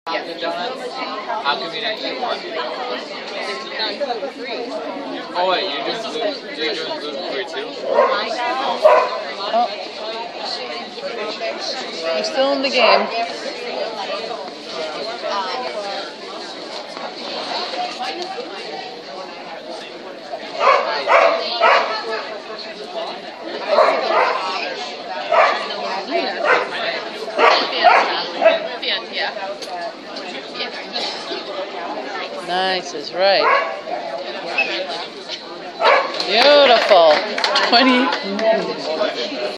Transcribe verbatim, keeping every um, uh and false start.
The donuts? How come you didn't eat one? Oh wait, you're doing gluten, you're doing gluten free too? Oh. We're still in the game. Nice is right. Beautiful. twenty.